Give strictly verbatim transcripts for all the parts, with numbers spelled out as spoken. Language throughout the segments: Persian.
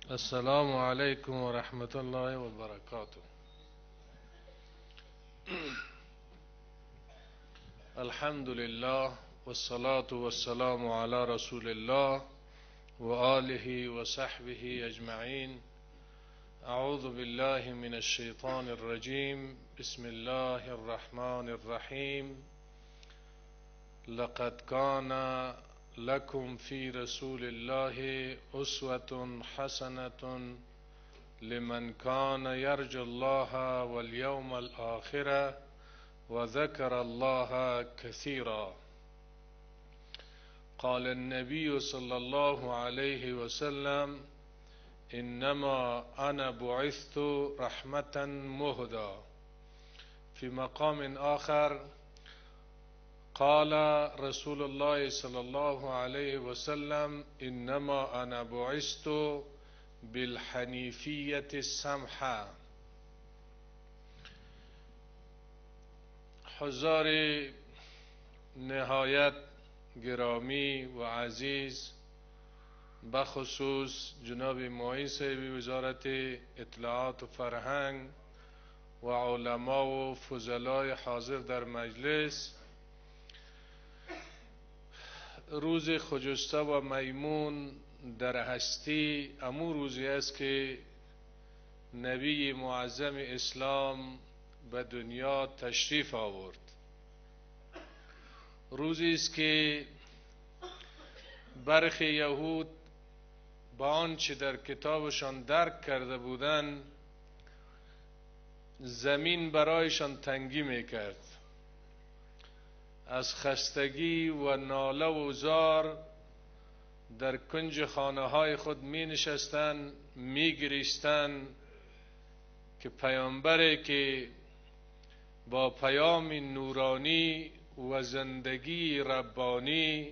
السلام عليكم ورحمة الله وبركاته. الحمد لله والصلاة والسلام على رسول الله وآله وصحبه أجمعين. أعوذ بالله من الشيطان الرجيم. بسم الله الرحمن الرحيم. لقد كان لكم في رسول الله أسوة حسنة لمن كان يرجو الله واليوم الآخر وذكر الله كثيرا. قال النبي صلى الله عليه وسلم: إنما أنا بعثت رحمة مهدى. في مقام آخر قال رسول الله صلى الله عليه وسلم: إنما أنا بعثت بالحنیفیت السمحة. حضار نهایت گرامی و عزیز، بخصوص جناب معین صاحب وزارت اطلاعات و فرهنگ و علما و فضلای حاضر در مجلس، روز خجسته و میمون در هستی امو روزی است که نبی معظم اسلام به دنیا تشریف آورد. روزی است که برخی یهود با آنچه در کتابشان درک کرده بودند زمین برایشان تنگی میکرد. از خستگی و ناله و زار در کنج خانه های خود می نشستند، می گریستند که پیامبری که با پیام نورانی و زندگی ربانی،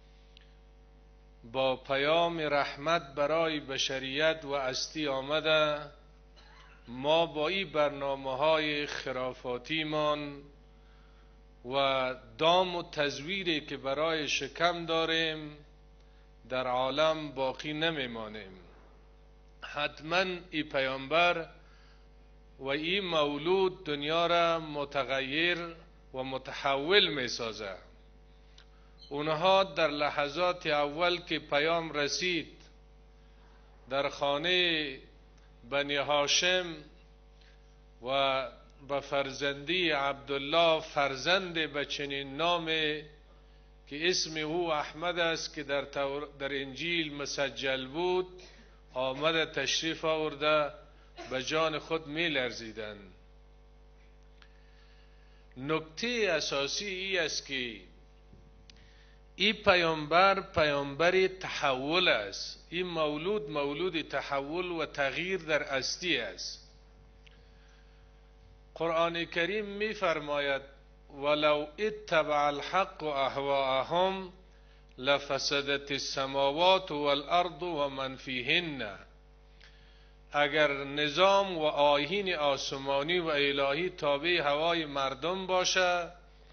با پیام رحمت برای بشریت و هستی آمده، ما با این برنامه های خرافاتیمان و دام و تزویری که برای شکم داریم در عالم باقی نمیمانیم. حتما این پیامبر و این مولود دنیا را متغیر و متحول می سازه. اونها در لحظات اول که پیام رسید در خانه بنی هاشم و به فرزندی عبدالله، فرزند به چنین نام که اسم او احمد است که در, در انجیل مسجل بود، آمده تشریف آورده، به جان خود می لرزیدند. نکته اساسی ای است که این پیامبر پیامبر تحول است. این مولود مولود تحول و تغییر در هستی است. قرآن کریم می فرماید: ولو اتبع الحق اهواءهم لفسدت السماوات والارض و من فیهن. اگر نظام و آیین آسمانی و الهی تابع هوای مردم باشه،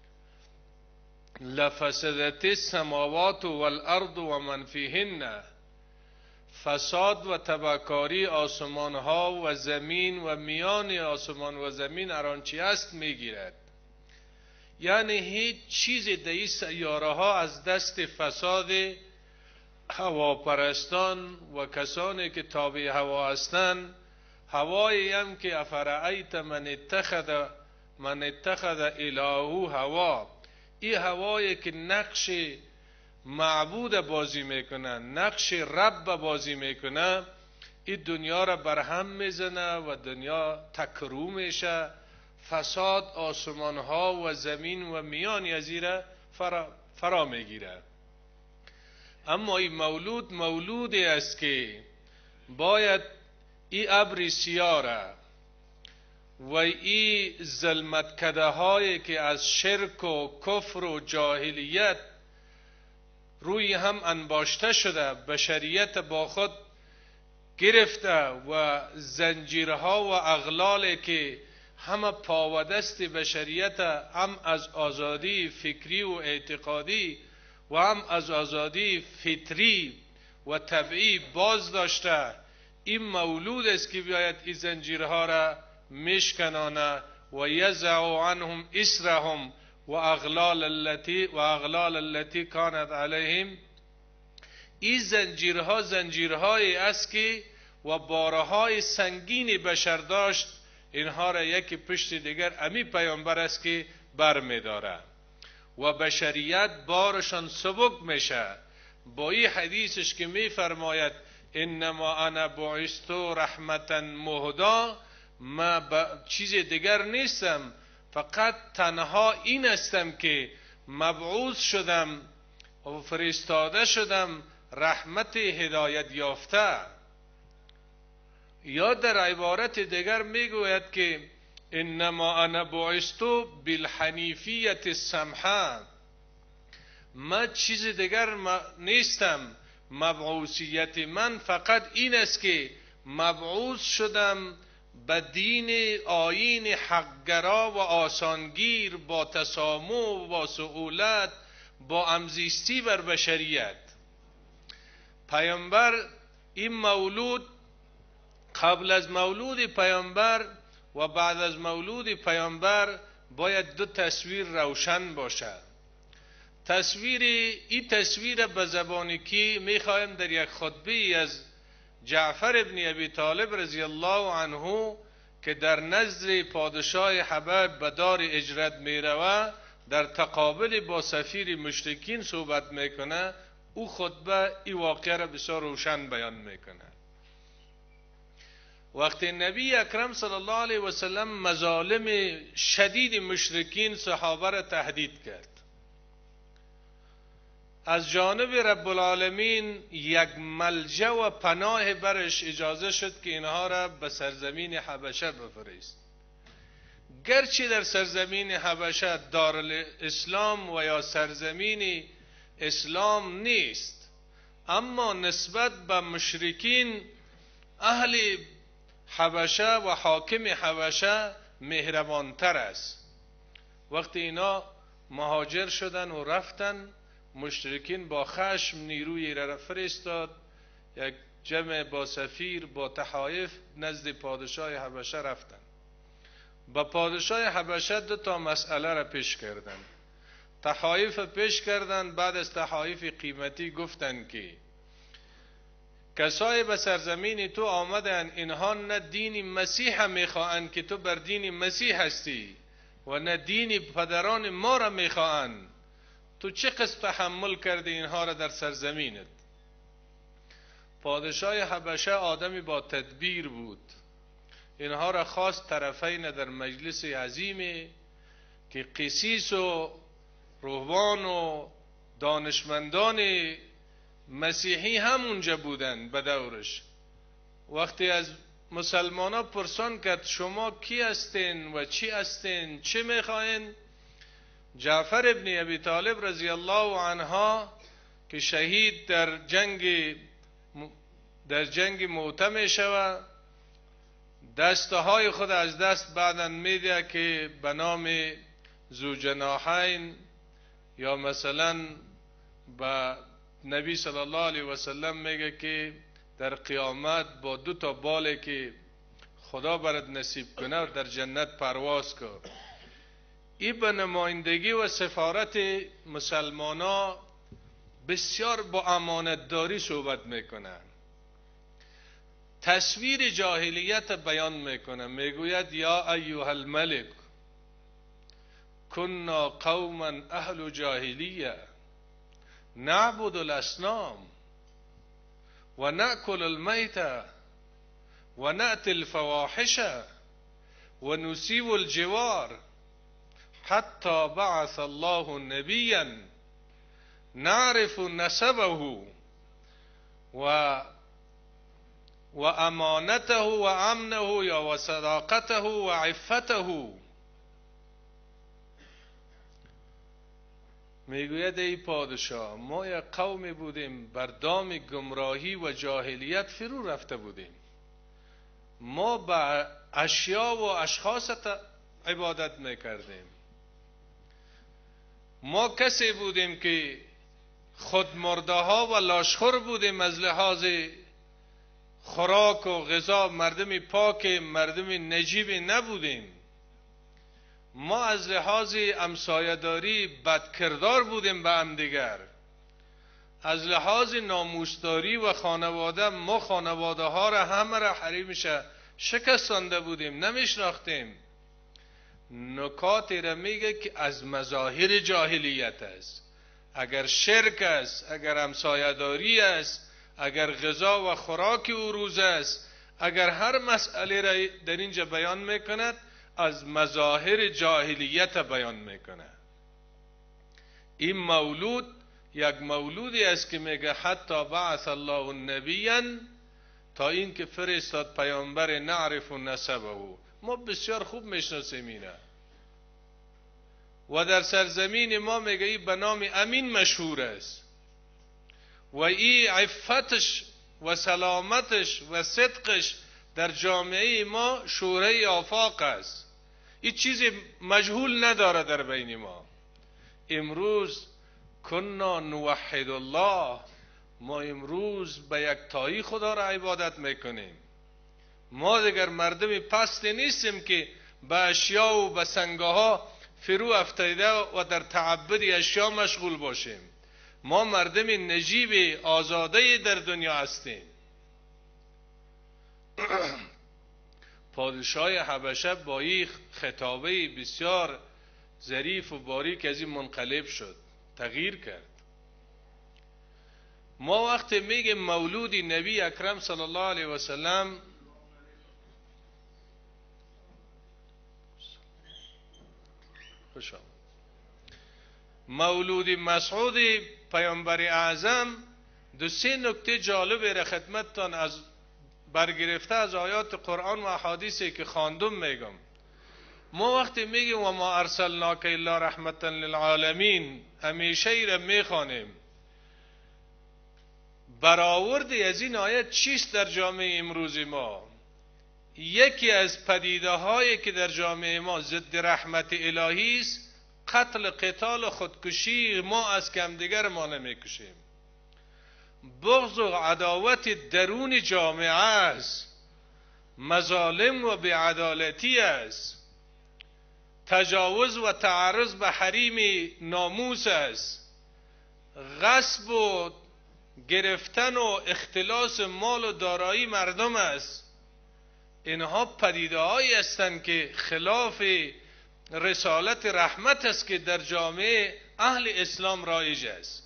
لفسدت السماوات والارض و من فیهن، فساد و تبهکاری آسمان ها و زمین و میان آسمان و زمین هر آنچه است میگیرد. یعنی هیچ چیز در این سیاره ها از دست فساد هواپرستان و کسانی که تابع هوا هستند، هوایی هم که افرأیت من اتخذ من اتخذ الهه هوا، این هوایی که نقش معبود بازی میکنه، نقش رب بازی میکنه، این دنیا را برهم میزنه و دنیا تکرو میشه. فساد آسمان ها و زمین و میان یزیره فرا, فرا میگیره. اما این مولود مولودی است که باید این ابر سیاره و این ظلمتکده هایی که از شرک و کفر و جاهلیت روی هم انباشته شده، بشریت با خود گرفته و زنجیرها و اغلالی که همه پا و دست بشریت، هم از آزادی فکری و اعتقادی و هم از آزادی فطری و طبعی باز داشته، این مولود است که بیاید این زنجیرها را میشکنانه و یزع عنهم اسرهم و اغلال التي و اغلال التي كانت علیهم. این زنجیرها زنجیرهایی است که و بارهای سنگین بشر داشت، اینها را یکی پشت دیگر امی پیامبر است که بر می داره و بشریت بارشان سبک میشه. با این حدیثش که می فرماید انما انا بعثت رحمتا مهدا، ما چیز دیگر نیستم، فقط تنها این هستم که مبعوث شدم و فرستاده شدم رحمت هدایت یافته. یا در عبارت دیگر میگوید که انما انا بعثت بالحنیفیت السمحه، ما چیز دیگر نیستم، مبعوثیت من فقط این است که مبعوث شدم به دین آیین حقگرا و آسانگیر، با تسامح و با سهولت، با همزیستی بر بشریت. پیامبر این مولود، قبل از مولود پیامبر و بعد از مولود پیامبر باید دو تصویر روشن باشد. تصویر این تصویر به زبانی که میخوایم در یک خطبه از جعفر ابن ابی طالب رضی الله عنه که در نزد پادشاه حبش به دار هجرت میروه، در تقابل با سفیر مشرکین صحبت میکنه، او خطبه این واقعه را بسیار روشن بیان میکنه. وقتی نبی اکرم صلی الله علیه و سلم مظالم شدید مشرکین صحابه را تهدید کرد، از جانب رب العالمین یک ملجأ و پناه برش اجازه شد که اینها را به سرزمین حبشه بفرست. گرچه در سرزمین حبشه دارالاسلام و یا سرزمین اسلام نیست، اما نسبت به مشرکین اهل حبشه و حاکم حبشه مهربانتر است. وقتی اینا مهاجر شدن و رفتن، مشرکین با خشم نیروی را فرستاد، یک جمع با سفیر با تحایف نزد پادشاه حبشه رفتن. با پادشاه حبشه دو تا مسئله را پیش کردن. تحایف پیش کردن، بعد از تحایف قیمتی گفتن که کسای به سرزمین تو آمدن، اینها نه دین مسیح میخواهند که تو بر دین مسیح هستی و نه دین پدران ما را میخواهند، تو چه قسم تحمل کردی اینها را در سرزمینت؟ پادشاه حبشه آدمی با تدبیر بود، اینها را خواست طرفین در مجلس عظیمی که قسیس و روحان و دانشمندان مسیحی هم اونجا بودن به دورش. وقتی از مسلمانا پرسان کرد شما کی هستین و چی هستین، چه میخواین؟ جعفر ابن ابی طالب رضی الله عنه که شهید در جنگ در جنگ موته می شود، دستهای خود از دست بعداً میده که به نام ذوالجناحین، یا مثلا با نبی صلی الله علیه و سلم میگه که در قیامت با دو تا باله که خدا برات نصیب کنه در جنت پرواز کن. این به نمایندگی و سفارت مسلمانا بسیار با امانتداری صحبت میکنن. تصویر جاهلیت بیان میکنه، میگوید یا ایها الملک کنا قوما اهل جاهلیه نعبد الاسنام و نأکل المیت و نأتی الفواحش و نسیب الجوار حتی بعث الله نبیا نعرف نسبه و و امانته و امنه یا و صداقته و عفته. میگوید ای پادشاه، ما یک قومی بودیم بر دام گمراهی و جاهلیت فرو رفته بودیم، ما به اشیا و اشخاص عبادت میکردیم، ما کسی بودیم که خود مرده ها و لاشخور بودیم از لحاظ خوراک و غذا مردم پاک، مردم نجیب نبودیم. ما از لحاظ همسایه‌داری بدکردار بودیم به هم دیگر. از لحاظ ناموسداری و خانواده، ما خانواده ها را همه را حریمش شکستانده بودیم، نمیشناختیم. نکاتی را میگه که از مظاهر جاهلیت است. اگر شرک است، اگر همسایه‌داری است، اگر غذا و خوراک او روز است، اگر هر مسئله را در اینجا بیان میکند، از مظاهر جاهلیت بیان میکنه. این مولود یک مولودی است که میگه حتی بعث الله نبیا، تا این که فرستاد پیامبر نعرف نسبه. ما بسیار خوب میشناسیم اینه و در سرزمین ما میگه ای به نام امین مشهور است و ای عفتش و سلامتش و صدقش در جامعه ما شوره آفاق است. این چیزی مجهول نداره در بین ما. امروز کنا نوحد الله، ما امروز به یک تایی خدا را عبادت میکنیم. ما دیگر مردم پستی نیستیم که به اشیا و به سنگه ها فرو افتاده و در تعبد اشیا مشغول باشیم. ما مردم نجیب آزاده در دنیا هستیم. پادشاه حبشه با این خطابه بسیار ظریف و باریک از این منقلب شد، تغییر کرد. ما وقتی میگیم مولود نبی اکرم صلی الله علیه و سلم، خوش آمد، مولود مسعود پیامبر اعظم، دو سه نکته جالب را خدمتتان از برگرفته از آیات قرآن و احادیثی که خواندم میگم. ما وقتی میگیم و ما ارسلناک الا رحمتا للعالمین، همیشه ای را میخوانیم. برآوردی از این آیت چیست در جامعه امروز ما؟ یکی از پدیده هایی که در جامعه ما ضد رحمت الهی است، قتل، قتال و خودکشی. ما از کمدیگر ما نمیکشیم. بغض و عداوت درون جامعه است، مظالم و بی‌عدالتی است، تجاوز و تعرض به حریم ناموس است، غصب و گرفتن و اختلاس مال و دارایی مردم است. اینها پدیده هایی هستند که خلاف رسالت رحمت است که در جامعه اهل اسلام رایج است.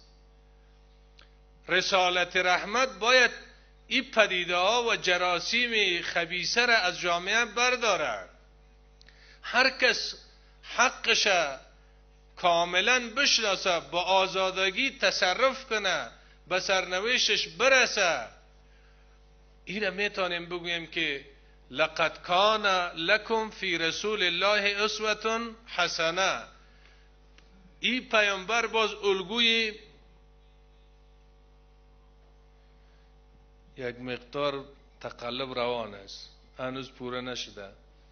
رسالت رحمت باید این پدیده ها و جراثیم خبیثه را از جامعه بردارد. هر کس حقش کاملا بشناسه، با آزادگی تصرف کنه، به سرنوشتش برسه. این را میتونیم بگوییم که لقد کان لکم فی رسول الله اسوة حسنه. این پیامبر باز الگوی یک مقدار تقلب روان است، هنوز پوره نشده.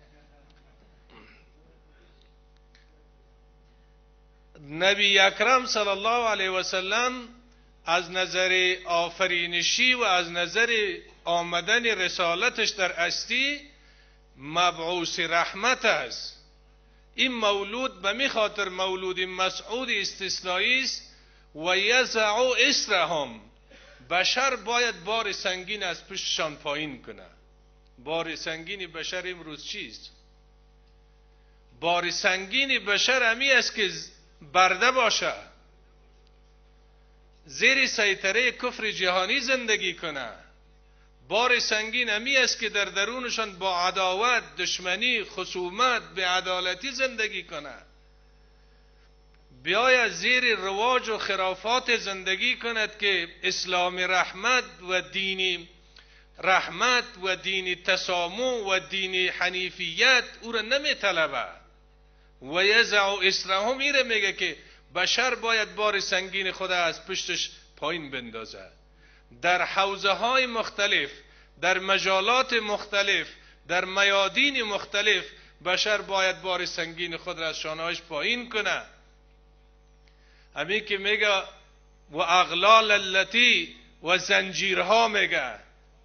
نبی اکرم صلی الله علیه و سلم از نظر آفرینشی و از نظر آمدن رسالتش در هستی مبعوث رحمت است. این مولود به می خاطر مولود مسعود استثنایی است. و یزع اسرهم، بشر باید بار سنگین از پشتشان پایین کنه. بار سنگین بشر امروز چیست؟ بار سنگین بشر همی است که برده باشه، زیر سیطره کفر جهانی زندگی کنه. بار سنگین همی است که در درونشان با عداوت، دشمنی، خصومت، بی‌عدالتی زندگی کنه. بیاید زیر رواج و خرافات زندگی کند که اسلام رحمت و دینی رحمت و دینی تسامح و دینی حنیفیت او را نمی طلبه. و یزع اسرهم، ایره میگه که بشر باید بار سنگین خود از پشتش پایین بندازه. در حوزه های مختلف، در مجالات مختلف، در میادین مختلف بشر باید بار سنگین خود را از شانه‌اش پایین کنه. همین که میگه و اغلال التی و زنجیرها، میگه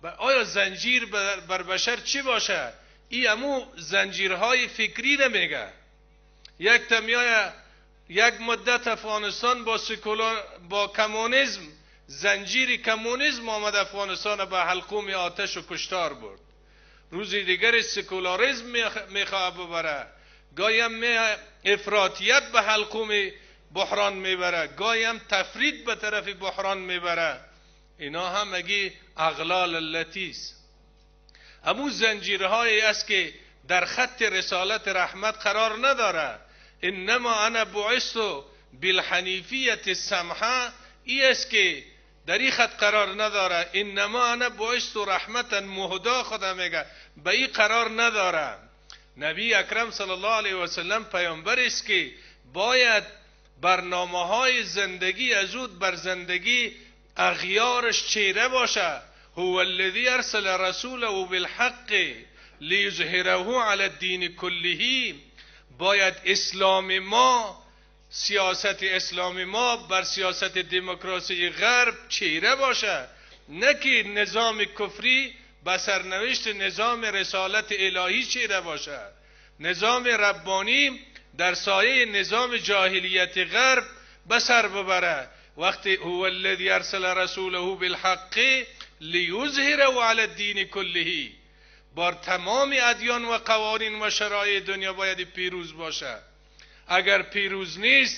آیا زنجیر بر بشر چی باشه؟ ای امو زنجیرهای فکری رو میگه. یک تمیای یک مدت افغانستان با سکولار با کمونیسم، زنجیری کمونیسم آمد افغانستان به حلقوم آتش و کشتار برد. روزی دیگر سکولاریسم میخواه ببره، گاهی هم افراطیت به حلقوم بحران میبره، گاهی هم تفرید به طرف بحران میبره. اینا هم اگه اغلال اللتیست. امو زنجیرهایی است که در خط رسالت رحمت قرار نداره. انما انا بعثت بالحنیفیت السمحه، ای است که در این خط قرار نداره. انما انا بعثت رحمتا مهدا، خدا میگه به این قرار نداره. نبی اکرم صلی الله علیه و سلم پیامبر است که باید برنامه های زندگی از او بر زندگی اغیارش چیره باشه. هو الذی ارسل رسوله بالحق لیظهره علی الدین کله. باید اسلام ما، سیاست اسلام ما بر سیاست دموکراسی غرب چیره باشه، نه که نظام کفری به سرنوشت نظام رسالت الهی چیره باشه. نظام ربانی در سایه نظام جاهلیت غرب به سر ببره. وقتی هو الذی ارسل رسوله بالحق لیظهره علی الدین کله، بر تمام ادیان و قوانین و شرایع دنیا باید پیروز باشه. اگر پیروز نیست،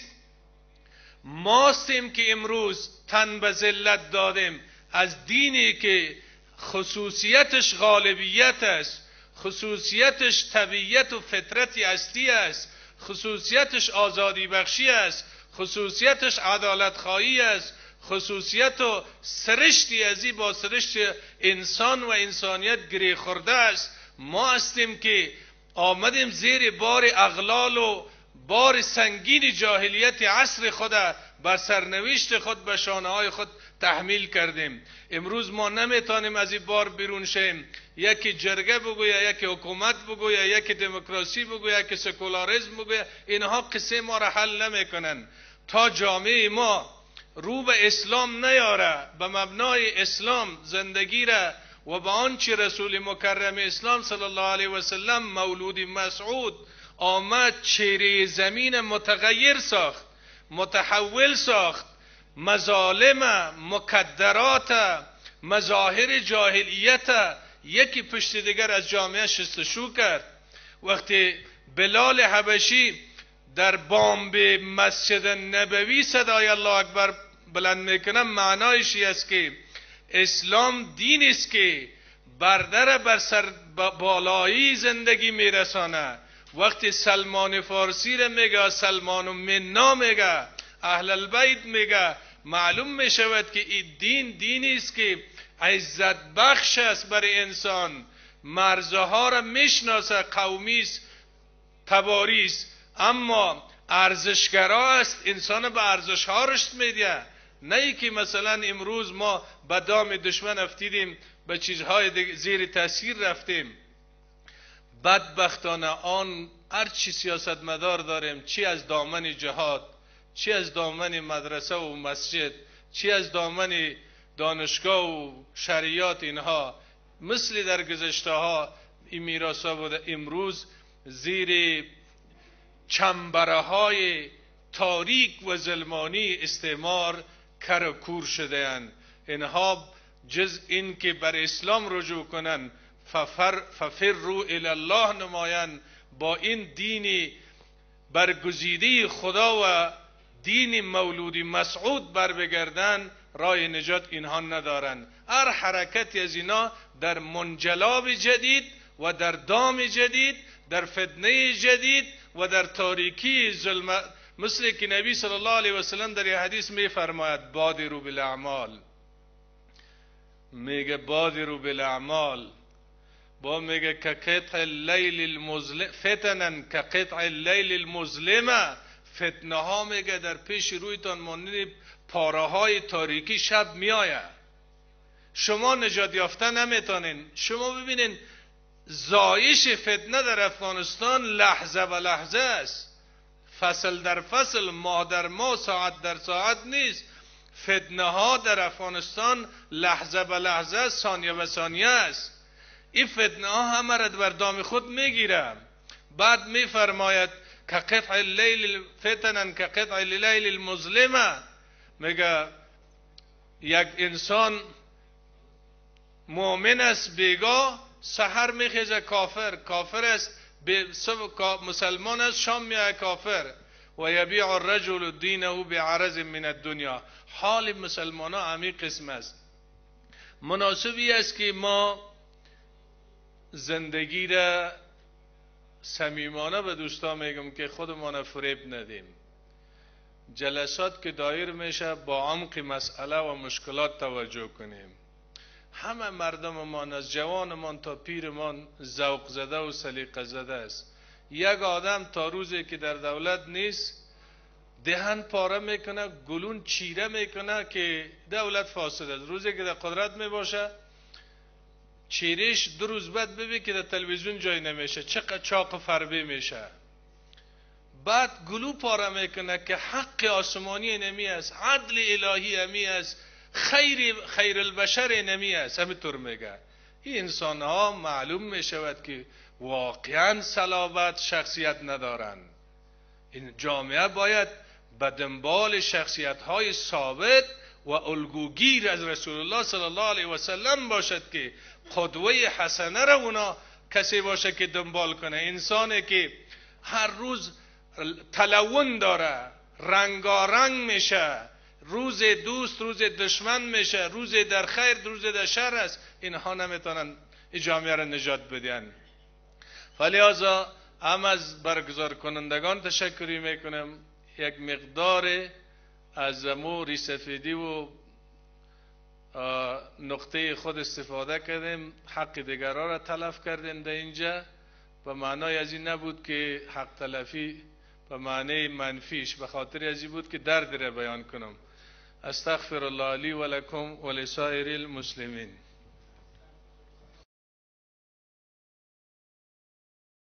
ماستیم که امروز تن به ذلت دادیم از دینی که خصوصیتش غالبیت است، خصوصیتش طبیعت و فطرتی اصلی است، خصوصیتش آزادی بخشی است، خصوصیتش عدالت خواهی است، خصوصیت و سرشتی ازی با سرشت انسان و انسانیت گره خورده است. ما هستیم که آمدیم زیر بار اغلال و بار سنگین جاهلیت عصر خود بر سرنوشت خود به شانه های خود تحمیل کردیم. امروز ما نمیتونیم از این بار بیرون شیم. یکی جرگه بگویه، یکی حکومت بگویه، یکی دموکراسی بگویه، یکی سکولاریسم بگویه، اینها قصه ما را حل نمیکنن. تا جامعه ما رو به اسلام نیاره، به مبنای اسلام زندگی را و به آنچه رسول مکرم اسلام صلی الله علیه و سلم مولود مسعود آمد چهره زمین متغیر ساخت، متحول ساخت، مظالم، مکدرات، مظاهر جاهلیت یکی پشت دیگر از جامعه شستشو کرد. وقتی بلال حبشی در بام مسجد نبوی صدای الله اکبر بلند میکنه، معنایش است که اسلام دین است که بردر بر سر بالایی زندگی میرسانه. وقتی سلمان فارسی رو میگه، سلمان منا میگه، اهل البیت میگه، معلوم میشود که این دین دینی است که عزت بخش است برای انسان. مرزها را میشناسه، قومی است، تباری است، اما ارزشگرا است، انسان به ارزش ها رشد میده. نه ای که مثلا امروز ما به دام دشمن افتیدیم، به چیزهای زیر تاثیر رفتیم. بدبختانه آن هر چی سیاست مدار داریم، چی از دامن جهاد، چی از دامن مدرسه و مسجد، چی از دامن دانشگاه و شریعت، اینها مثل در گذشته ها این میراث ها بوده، امروز زیر چنبره های تاریک و ظلمانی استعمار کر و کور شده اند. اینها جز این که بر اسلام رجوع کنن، ففر ففروا الی الله نمایان، با این دینی برگزیده خدا و دین مولود مسعود بر بگردن، راه نجات اینها ندارن. هر حرکتی از اینا در منجلاب جدید و در دام جدید، در فتنه جدید و در تاریکی ظلمت، مثل که نبی صلی الله علیه و سلم در یه حدیث می فرماید بادروا بالاعمال، میگه بادروا بالاعمال، با میگه که قطع اللیل المظلم فتنن که قطع اللیل المظلمه، فتنه ها میگه در پیش رویتان مانند پاره های تاریکی شب میآید، شما نجات یافته نمیتونین. شما ببینین زایش فتنه در افغانستان لحظه و لحظه است، فصل در فصل، ماه در ماه، ساعت در ساعت نیست. فتنه ها در افغانستان لحظه به لحظه، ثانیه به ثانیه است. این فتنه ها همه را بر دام خود میگیره. بعد میفرماید که قطع اللیل فتنن که قطع اللیل المظلمه، میگه یک انسان مؤمن است بیگاه، سحر میخیزه کافر، کافر است مسلمان است، شام میای کافر. و یبیع الرجل دینه بعرض من الدنیا. حال مسلمان ها همین قسم است. مناسبی است که ما زندگی را صمیمانه به دوستان میگم که خودمان فریب ندیم. جلسات که دایر میشه با عمق مسئله و مشکلات توجه کنیم. همه مردممان از جوانمان تا پیرمان ذوق زده و سلیقه زده است. یک آدم تا روزی که در دولت نیست دهن پاره میکنه، گلون چیره میکنه که دولت فاسد است. روزی که در قدرت میباشه چیرش دو روز بعد ببین که در تلویزیون جای نمیشه، چقدر چاق فربه میشه. بعد گلو پاره میکنه که حق آسمانی نمی است، عدل الهی همی است، خیر خیر البشر نمی است. همینطور میگه. این انسان ها معلوم میشود که واقعا صلابت شخصیت ندارند. این جامعه باید به دنبال شخصیت های ثابت و الگوگیر از رسول الله صلی الله علیه و سلم باشد که قدوه حسنه را اونا کسی باشه که دنبال کنه. انسانی که هر روز تلون داره، رنگارنگ میشه، روز دوست روز دشمن میشه، روز در خیر روز در شر است، اینها نمیتونن این جامعه را نجات بدن. فلذا هم از برگزار کنندگان تشکری میکنم. یک مقدار از موری سفیدی و نقطه خود استفاده کردیم، حق دیگران را تلف کردیم در اینجا. به معنای از این نبود که حق تلفی به معنی منفیش، به خاطر از این بود که درد را بیان کنم. استغفر الله لی و لکم و لسائر المسلمین.